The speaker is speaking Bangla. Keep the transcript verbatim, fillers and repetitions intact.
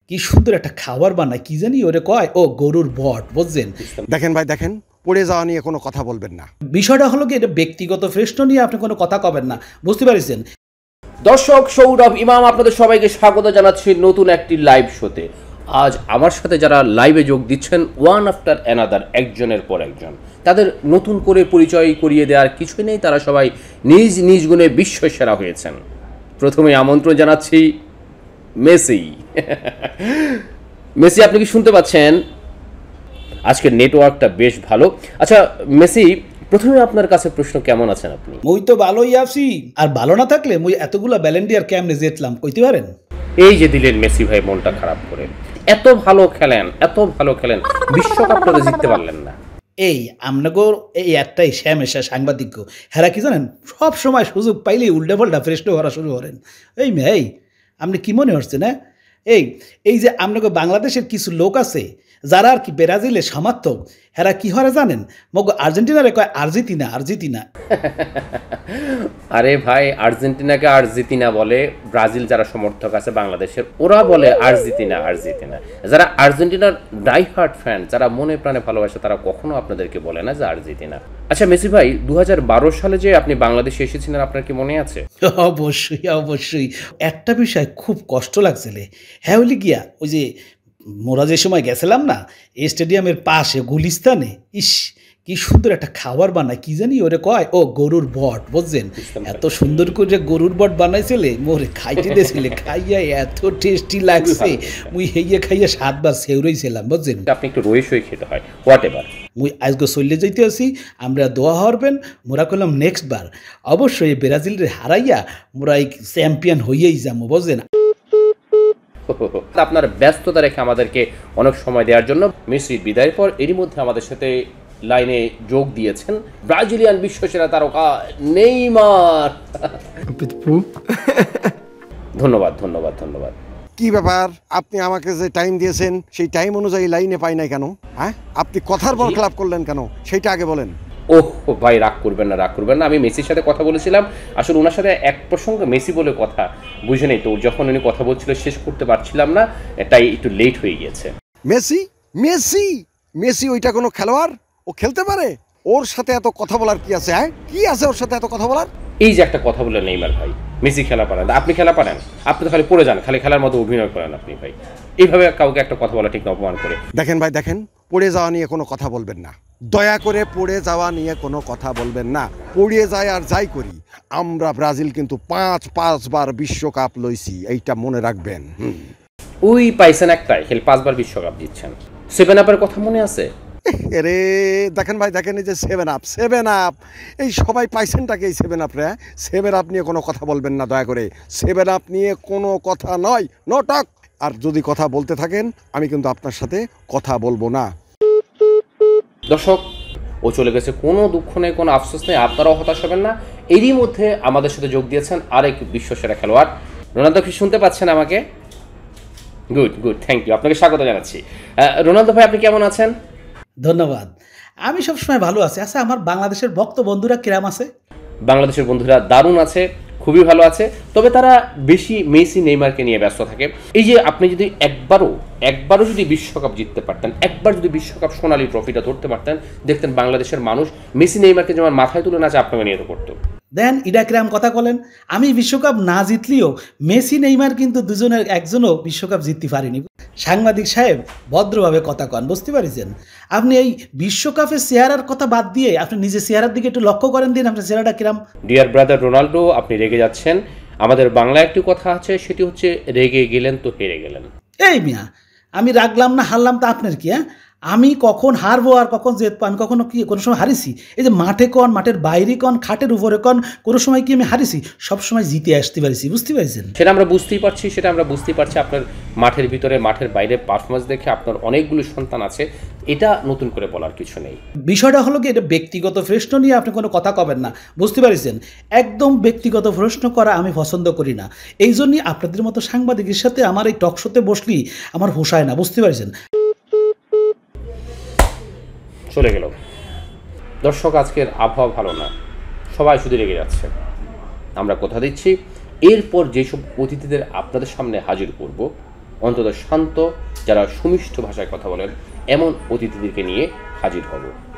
কি সুন্দর একটা খাবার বানায়, কি জানি ওরে কয়, ও গরুর বট, বুঝছেন? দেখেন ভাই দেখেন, পড়ে যাওয়া নিয়ে কোনো কথা বলবেন না। বিষয়টা হলো কি, এটা ব্যক্তিগত প্রশ্ন নিয়ে আপনি কোনো কথা কবেন না, বুঝতে পারছেন? দর্শক, সৌরভ ইমাম আপনাদের সবাইকে স্বাগত জানাচ্ছি নতুন একটি লাইভ শোতে। আজ আমার সাথে যারা লাইভে যোগ দিচ্ছেন, ওয়ান আফটার অ্যানাদার, একজনের পর একজন, তাদের নতুন করে পরিচয় করিয়ে দেওয়ার কিছুই নেই, তারা সবাই নিজ নিজ গুণে বিশ্বসেরা হয়েছেন। প্রথমে আমন্ত্রণ জানাচ্ছি মেসি। মেসি, আপনি কি শুনতে পাচ্ছেন? আজকের নেটওয়ার্কটা বেশ ভালো। আচ্ছা মেসি, প্রথমে আপনার কাছে প্রশ্ন, কেমন আছেন আপনি? মুই তো ভালোই আছি, আর ভালো না থাকলে মুই এতগুলা ব্যালেন্ডিয়ার কেমনে জিতলাম কইতে পারেন? এই যে দিলেন মেসি ভাই মনটা খারাপ করে। এত ভালো খেলেন, এত ভালো খেলেন, বিশ্বকাপটা তো জিততে পারলেন না। এই আমনগর এই একটাই শ্যামেশা সাংবাদিক, হেরা কি জানেন, সব সময় সুযোগ পাইলেই উল্টা পাল্টা প্রশ্ন করা শুরু করেন। এই মেয়ে, এই আপনি কি মনে হচ্ছে না, এই এই যে আপনাকে বাংলাদেশের কিছু লোক আছে যারা আর কি ব্রাজিলের সমর্থক, হেরা কি হরে জানেন, মগ আর্জেন্টিনারে কয় আর্জেন্টিনা আর্জেন্টিনা। আরে ভাই, আর্জেন্টিনাকে আর্জেন্টিনা বলে, ব্রাজিল যারা সমর্থক আছে বাংলাদেশের, ওরা বলে আর্জেন্টিনা আর্জেন্টিনা। যারা আর্জেন্টিনার ডাইহার্ট ফ্যান, যারা মনে প্রাণে ভালোবাসে, তারা কখনো আপনাদেরকে বলে না যে আর্জেন্টিনা। আচ্ছা মেসি ভাই, দু হাজার বারো সালে যে আপনি বাংলাদেশে এসেছিলেন, আপনার কি মনে আছে? অবশ্যই অবশ্যই। একটা বিষয় খুব কষ্ট লাগছিল, হ্যাঁ হইলে গিয়া ওই যে মোরা যে সময় গেছিলাম না স্টেডিয়ামের পাশে গুলিস্তানে, ইস কি সুন্দর একটা খাবার বানায়, কি জানি ওরে কয়, ও গরুর বট, বুঝছেন? এত সুন্দর করে গরুর বট বানাইছিলে, মোরে খাইতে দিয়েছিলে, খাইয়া এত টেস্টি লাগছে, মুই হেইয়া খাইয়া সাতবার সেউরেছিলাম, বুঝছেন? আপনি একটু রয়ে সই খেতে হয়, হোয়াট এভার। মুই আজকে চলে যাইতে আছি, আমরা দোয়া হরবেন, মোরা করলাম নেক্সট বার অবশ্যই ব্রাজিলের হারাইয়া মোরা এই চ্যাম্পিয়ন হইয়াই যাবো, বুঝছেন? আপনার ব্যস্ততা রেখে আমাদেরকে অনেক সময় দেওয়ার জন্য মেসির বিদায়ের পর এরই মধ্যে আমাদের সাথে লাইনে যোগ দিয়েছেন ব্রাজিলিয়ান বিশ্বসেরা তারকা নেইমার। ধন্যবাদ ধন্যবাদ ধন্যবাদ। কি ব্যাপার, আপনি আমাকে যে টাইম দিয়েছেন সেই টাইম অনুযায়ী লাইনে পাই নাই কেন? হ্যাঁ, আপনি কথার বল খেলাপ করলেন কেন, সেইটা আগে বলেন। ওহ ভাই, রাগ করবেন না, রাগ করবেন না। আমি মেসির সাথে কথা বলেছিলাম, আসলে ওনার সাথে এক প্রসঙ্গে মেসি বলে কথা, বুঝে নেই তো, যখন উনি কথা বলছিল শেষ করতে পারছিলাম না, তাই একটু লেট হয়ে গিয়েছে। মেসি মেসি মেসি ওইটা কোনো খেলোয়াড়? ও খেলতে পারে? ওর সাথে এত কথা বলার কি আছে? হ্যাঁ, কি আছে ওর সাথে এত কথা বলার? এই যে একটা কথা বললেন নেইমার ভাই, মেসি খেলা পারেন, আপনি খেলা পারেন? আপনি তো খালি পড়ে যান, খালি খেলার মতো অভিনয় করেন আপনি ভাই। এইভাবে কাউকে একটা কথা বলা ঠিক না, অপমান করে। দেখেন ভাই দেখেন, পড়ে যাওয়া নিয়ে কোনো কথা বলবেন না, দয়া করে পড়ে যাওয়া নিয়ে কোনো কথা বলবেন না। পড়ে যায় আর যাই করি, আমরা ব্রাজিল কিন্তু পাঁচ পাঁচবার বিশ্বকাপ লইছি, এইটা মনে রাখবেন। ওই পাইছেন একটাই, খেলে পাঁচবার বিশ্বকাপ জিতছেন। সেভেন আপের কথা মনে আছে? আরে দেখেন ভাই দেখেন, এই যে সেভেন আপ সেভেন আপ এই সবাই পাইছেনটাকে, এই সেভেন আপ রে, সেভেন আপ নিয়ে কোনো কথা বলবেন না দয়া করে। সেভেন আপ নিয়ে কোনো কথা নয়, নো টক। আর যদি কথা বলতে থাকেন, আমি কিন্তু আপনার সাথে কথা বলবো না। দর্শক, ও চলে গেছে, কোনো দুঃখ নেই, কোনো আফসোস নেই, আপনারাও হতাশ হবেন না। এরই মধ্যে আমাদের সাথে যোগ দিয়েছেন আরেক বিশ্বসেরা খেলোয়াড় রোনালদো। কি শুনতে পাচ্ছেন আমাকে? গুড গুড, থ্যাংক ইউ, আপনাকে স্বাগত জানাচ্ছি। রোনালদো ভাই, আপনি কেমন আছেন? ধন্যবাদ, আমি সবসময় ভালো আছি। আচ্ছা, আমার বাংলাদেশের ভক্ত বন্ধুরা কিরাম আছে? বাংলাদেশের বন্ধুরা দারুণ আছে, খুবই ভালো আছে, তবে তারা বেশি মেসি নেইমারকে নিয়ে ব্যস্ত থাকে। এই যে আপনি যদি একবারও একবারও যদি বিশ্বকাপ জিততে পারতেন, একবার যদি বিশ্বকাপ সোনালী ট্রফিটা ধরতে পারতেন, দেখতেন বাংলাদেশের মানুষ মেসি নেইমারকে যেমন মাথায় তুলে নাচে, আপনাকে নিয়ে তো করতো। দেন ইডা কিরাম কথা বলেন, আমি বিশ্বকাপ না জিতলেও মেসি নেইমার কিন্তু দুজনের একজনও বিশ্বকাপ জিততে পারেনি। সাংবাদিক সাহেব ভদ্রভাবে কথা কন, বুঝতে পারছেন? আপনি এই বিশ্বকাপের চেহারার কথা বাদ দিয়ে আপনি নিজের চেহারার দিকে একটু লক্ষ্য করেন দিন, আপনার চেহারাটা কিরাম। ডিয়ার ব্রাদার রোনাল্ডো, আপনি রেগে যাচ্ছেন। আমাদের বাংলায় একটি কথা আছে, সেটি হচ্ছে রেগে গেলেন তো হেরে গেলেন। এই মিয়া, আমি রাগলাম না হারলাম তা আপনার কি? হ্যাঁ, আমি কখন হারবো আর কখন জিতবো, আমি কখনো কি কোনো সময় হারিছি? এই যে মাঠে কন, মাঠের বাইরে কন, খাটের উপরে কন, কোনো সময় কি আমি হারিছি? সবসময় জিতে আসতে পারছি, বুঝতে পারছেন? সেটা আমরা বুঝতেই পারছি, সেটা আমরা বুঝতেই পারছি। আপনার মাঠের ভিতরে মাঠের বাইরে পারফরমেন্স দেখে আপনার অনেকগুলো সন্তান আছে, এটা নতুন করে বলার কিছু নেই। বিষয়টা হলো কি, এটা ব্যক্তিগত প্রশ্ন নিয়ে আপনি কোনো কথা কবেন না, বুঝতে পারছেন? একদম ব্যক্তিগত প্রশ্ন করা আমি পছন্দ করি না। এই জন্যই আপনাদের মতো সাংবাদিকের সাথে আমার এই টক শোতে বসলি আমার হোসায় না, বুঝতে পারছেন? চলে গেল। দর্শক, আজকের আবহাওয়া ভালো না, সবাই শুধু রেগে যাচ্ছে। আমরা কথা দিচ্ছি, এরপর যেসব অতিথিদের আপনাদের সামনে হাজির করব, অন্তত শান্ত, যারা সুমিষ্ট ভাষায় কথা বলেন এমন অতিথিদেরকে নিয়ে হাজির হব।